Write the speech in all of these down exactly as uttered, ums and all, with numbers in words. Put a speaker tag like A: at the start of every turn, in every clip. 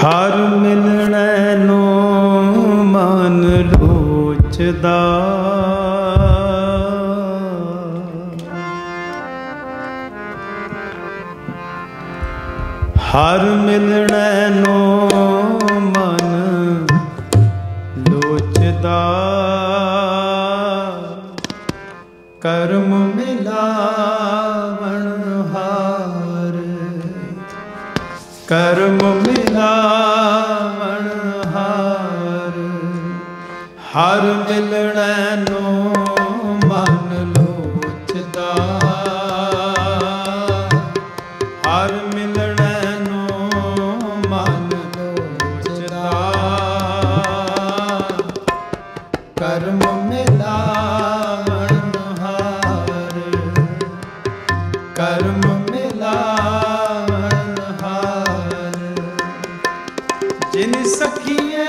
A: ਹਰ ਮਿਲਣੈ ਨੂੰ ਮਨ ਲੋਚਦਾ, ਹਰ ਮਿਲਣੈ ਨੂੰ ਮਨ ਲੋਚਦਾ, ਕਰਮ ਮਿਲਾਵਣ ਹਾਰ, ਕਰਮ ਮਿਲਾਵਣ ਹਾਰ, ਹਰ ਮਿਲਣੈ ਨੂੰ ਮਨ ਲੋਚਦਾ, ਹਰ ਮਿਲਣੈ ਨੂੰ ਮਨ ਲੋਚਦਾ, ਕਰਮ ਮਿਲਾਵਣ ਹਾਰ, ਕਰਮ ਮਿਲਾਵਣ ਹਾਰ, ਜਿਨ ਸਖੀਏ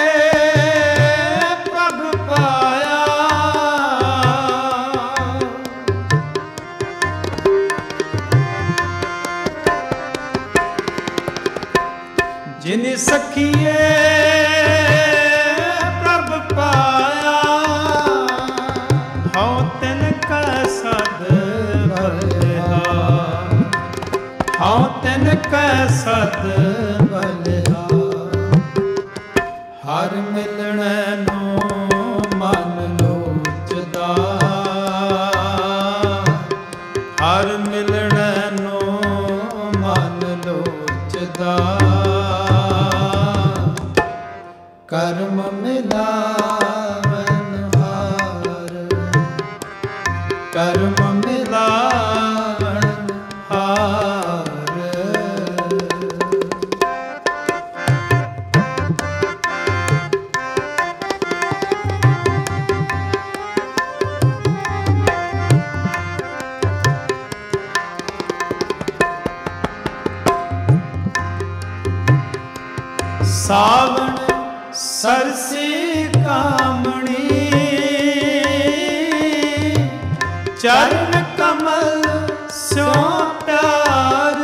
A: ਪ੍ਰਭ ਪਾਇਆ, ਜਿਨ ਸਖੀਏ ਪ੍ਰਭ ਪਾਇਆ, ਹਉ ਤਿਨ ਕਾ ਸਦ ਬਲਿਹਾ, ਹਉ ਤਿਨ ਕਾ ਸਦ ਬਲਿਹਾ, ਹਰ ਮਿਲਣੈ ਨੂੰ ਮਨ ਲੋਚਦਾ, ਹਰ ਮਿਲਣੈ ਨੂੰ ਮਨ ਲੋਚਦਾ, ਕਰਮ ਮਿਲਾਵਣ ਹਾਰ, ਕਰਮ ਮਿਲਾਵਣ ਹਾਰ। ਸਾਵਣ ਸਰਸੀ ਕਾਮਣੀ, ਚਰਨ ਕਮਲ ਸਿਉ ਪਿਆਰ,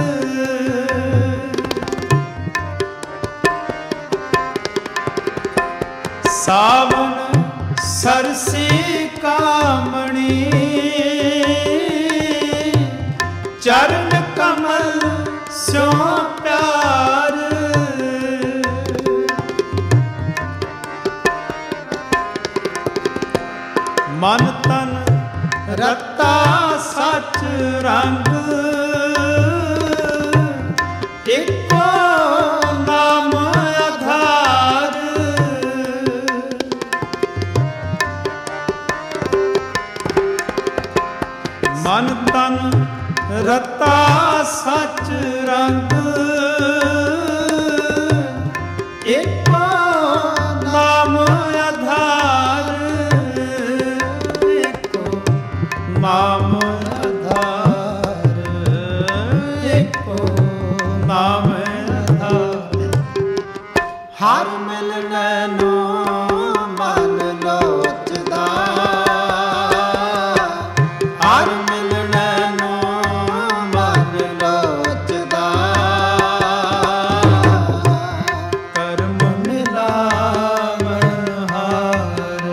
A: ਸਾਵਣ ਸਰਸੀ ਕਾਮਣੀ, ਚਰਨ ਕਮਲ ਸਿਉ ਪਿਆਰ, ਮਨ ਤਨ ਰਤਾ ਸਚ ਰੰਗ, ਇੱਕੋ ਨਾਮ ਆਧਾਰ, ਮਨ ਤਨ ਰਤਾ ਸਚ ਰੰਗ, ਇੱਕੋ ਨਾਮ ਆਧਾਰ, ਨਾਮ ਆਧਾਰ, ਏਕੋ ਨਾਮ ਆਧਾਰ, ਹਰ ਮਿਲਣੈ ਨੂੰ ਮਨ ਲੋਚਦਾ, ਹਰ ਮਿਲਣੈ ਨੂੰ ਮਨ ਲੋਚਦਾ, ਕਰਮ ਮਿਲਾਵਣ ਹਾਰ,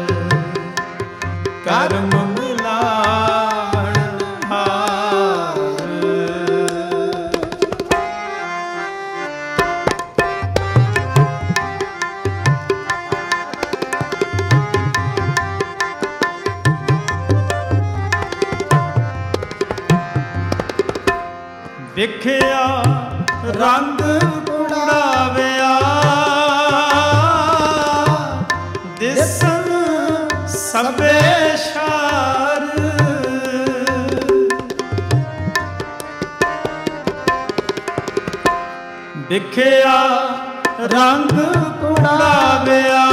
A: ਕਰਮ ਵੇਖਿਆ ਰੰਗ ਉਡਾਵਿਆ, ਦਿਸਣ ਸਭੇ ਸ਼ਾਰ, ਵੇਖਿਆ ਰੰਗ ਉਡਾਵਿਆ,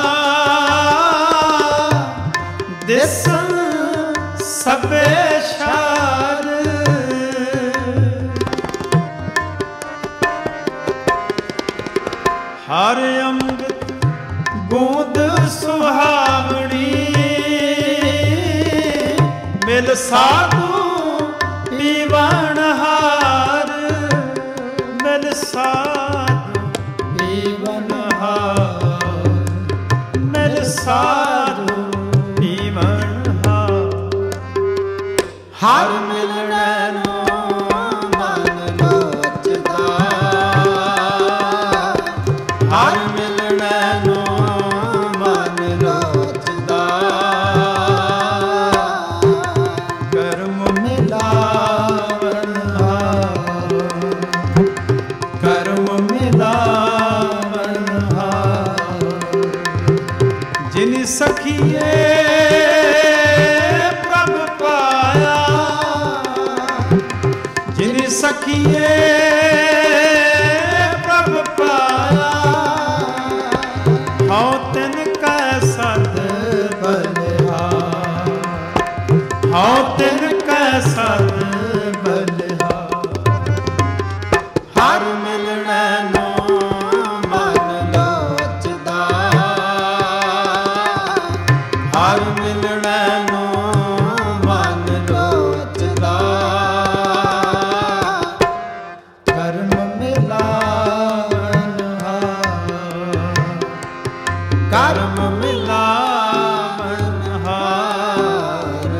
A: ਦਿਸਣ ਸਭੇ ਸ਼ਾਰ, ਹਰ ਅੰਮ੍ਰਿਤ ਬੂੰਦ ਸੁਹਾਵਣੀ, ਮਿਲ ਸਾਧੂ ਪੀਵਣ ਹਾਰ, ਮਿਲ ਸਾਧੂ
B: ਹਰ ਮਿਲਣੈ ਨੂੰ ਮਨ ਲੋਚਦਾ, ਹਰ ਮਿਲਣੈ ਨੂੰ ਮਨ ਲੋਚਦਾ, ਕਰਮ ਮਿਲਾਵਣ ਹਾਰ, ਕਰਮ ਮਿਲਾਵਣ ਹਾਰ, ਜਿਨ ਸਖੀਏ ਸਖੀਏ ਪ੍ਰਭ ਪਾਇਆ, ਹਉ ਤਿਨ ਕੈ ਸਦ ਬਲਿਹਾਰ, ਹਉ ਤਿਨ ਕੈ ਸਦ ਬਲਿਹਾਰ, ਹਰ ਮਿਲਣੈ ਨੂੰ ਮਨ ਲੋਚਦਾ, ਹਰ ਮਿਲਣੈ ਨੂੰ ਮਨ ਲੋਚਦਾ, ਕਰਮ ਮਿਲਾਵਣ ਹਾਰ, ਕਰਮ ਮਿਲਾਵਣ ਹਾਰ।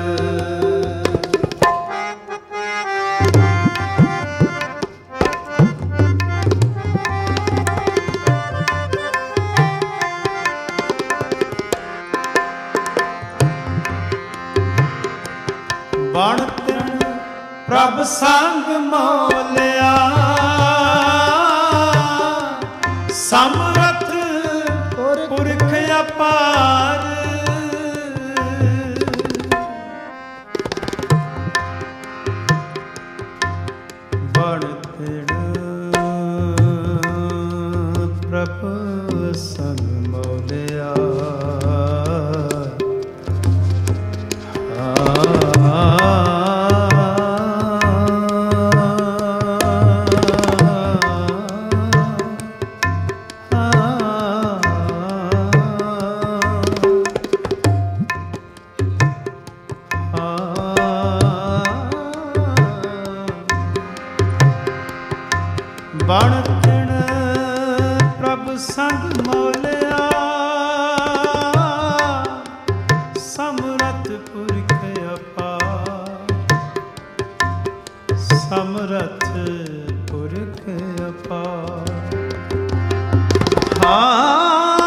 B: ਬਣ ਤਿਨ ਪ੍ਰਭ ਸੰਗ ਮੋਲਿਆ, ਸਮਰਥ ਪੁਰਖ ਅਪਾਰ, ਬਣ ਤਿਨ ਪ੍ਰਭ ਸੰਗ ਮੋਲਿਆ, ਬਣ ਤਿਨ ਪ੍ਰਭ ਸੰਗ ਮੋਲਿਆ, ਸਮਰਥ ਪੁਰਖ ਅਪਾਰ, ਸਮਰਥ ਪੁਰਖ ਅਪਾਰ, ਹਾਂ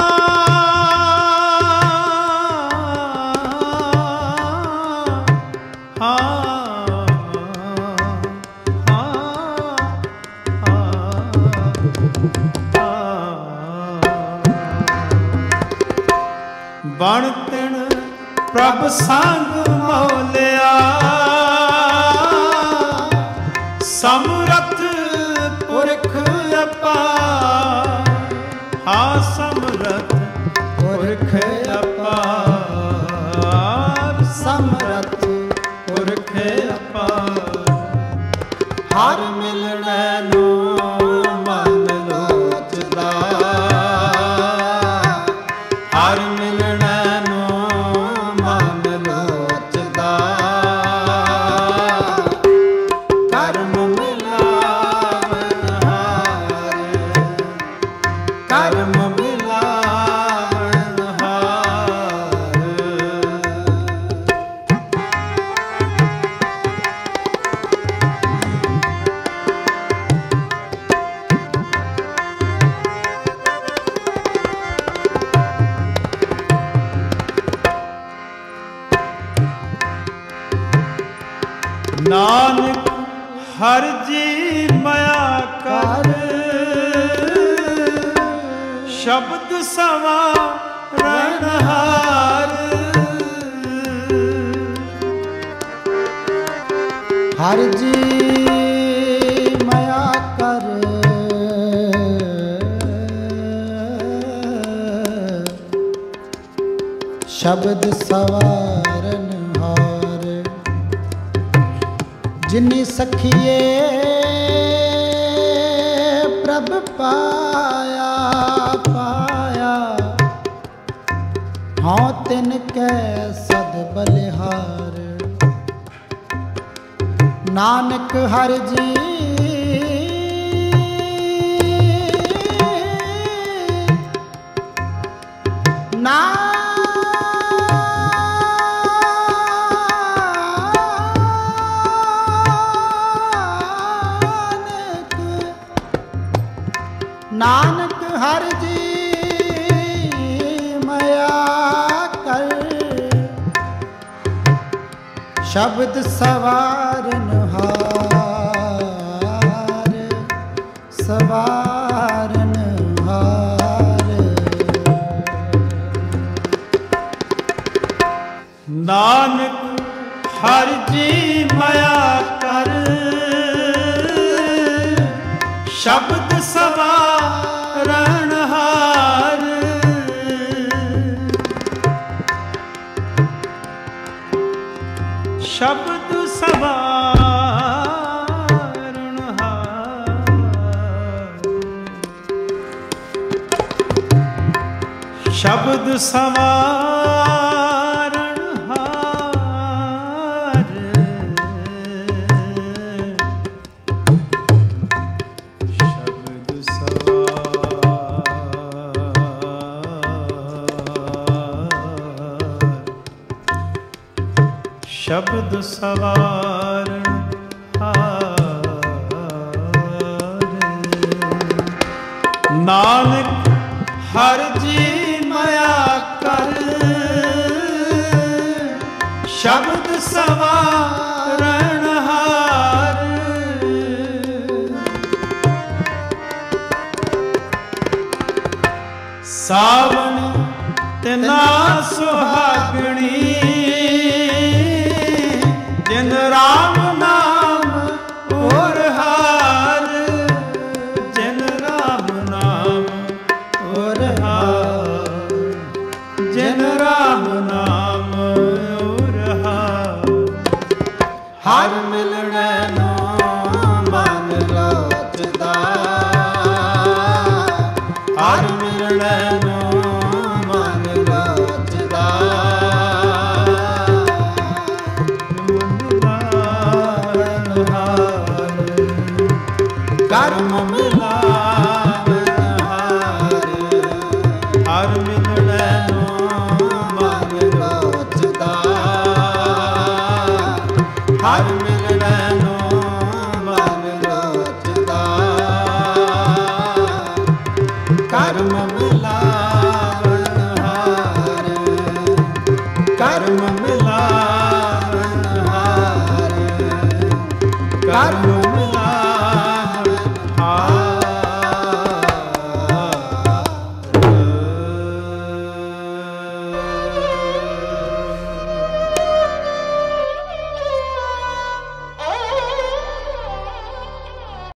B: ਬਣ ਤਿਨ ਪ੍ਰਭ ਸੰਗ ਮੋਲਿਆ, ਸਮਰਥ ਪੁਰਖ ਅਪਾਰ, ਹਾਂ ਸਮਰਥ ਪੁਰਖ ਅਪਾਰ, ਸਮਰਥ ਪੁਰਖ ਅਪਾਰ, ਹਰ ਮਿਲਣੈ ਨੂੰ ਮਨ ਲੋਚਦਾ, ਹਰ ਮਿਲਣੈ ਨੂੰ ਮਨ ਲੋਚਦਾ, ਕਰਮ ਮਿਲਾਵਣ ਹਾਰ, ਕਰਮ ਮਿਲਾਵਣ ਹਾਰ। ਨਾਨਕ ਹਰ ਜੀ ਮਾਇਆ ਕਰ, ਸ਼ਬਦ ਸਵਾਰਨ ਹਾਰ, ਹਰ ਜੀ ਮਾਇਆ ਕਰ, ਸ਼ਬਦ ਸਵਾਰਨ ਹਾਰ, ਜਿਨੀ ਸਖੀਏ ਪ੍ਰਭ ਪਾਇਆ ਪਾਇਆ, ਹਉ ਤਿਨ ਕੈ ਸਦ ਬਲਿਹਾਰ, ਨਾਨਕ ਹਰ ਜੀ ਨਾ ਨਾਨਕ ਹਰਿ ਜੀ ਮਾਇਆ ਕਰ, ਸ਼ਬਦ ਸਵਾਰਨ ਹਾਰ, ਸਵਾਰਨ ਹਾਰ।
A: ਨਾਨਕ ਹਰਿ ਜੀ ਮਾਇਆ ਕਰ, ਸ਼ਬਦ ਸਵਾਰਨ ਹਾਰ। ਸ਼ਬਦ ਸਵਾਰਨ ਹਾਰ, ਸ਼ਬਦ ਸਵਾਰਨ ਹਾਰ। ਸ਼ਬਦ ਸਵਾਰ, ਸ਼ਬਦ ਸਵਾਰਨ ਹਾਰ। ਨਾਨਕ ਹਰਿ ਜੀ ਮਾਇਆ ਕਰ, ਸ਼ਬਦ ਸਵਾਰਨ ਹਾਰ। ਸਾਵਣ ਤਿਨਾ ਸੁਹਾਗਣੀ, ਜਿਨ ਰਾਮ ਨਾਮ ਔਰ ਹਾਰ, ਜਿਨ ਰਾਮ ਨਾਮ ਔਰ ਹਾਰ, ਜਿਨ ਰਾਮ ਨਾਮ ਔਰ ਹਾਰ।
B: ਹਰ ਮਿਲਣੈ ਨੂੰ ਮਨ ਲੋਚਦਾ, ਹਰ ਮਿਲਣੈ ਨੂੰ ਮਨ ਲੋਚਦਾ। ਕਰਮ ਮਿਲਾਵਨ ਹਾਰ, ਹਰ ਮਿਲਣੈ ਨੂੰ ਮਨ ਲੋਚਦਾ, ਹਰ ਮਿਲਣੈ ਨੂੰ ਮਨ ਲੋਚਦਾ। ਕਰਮ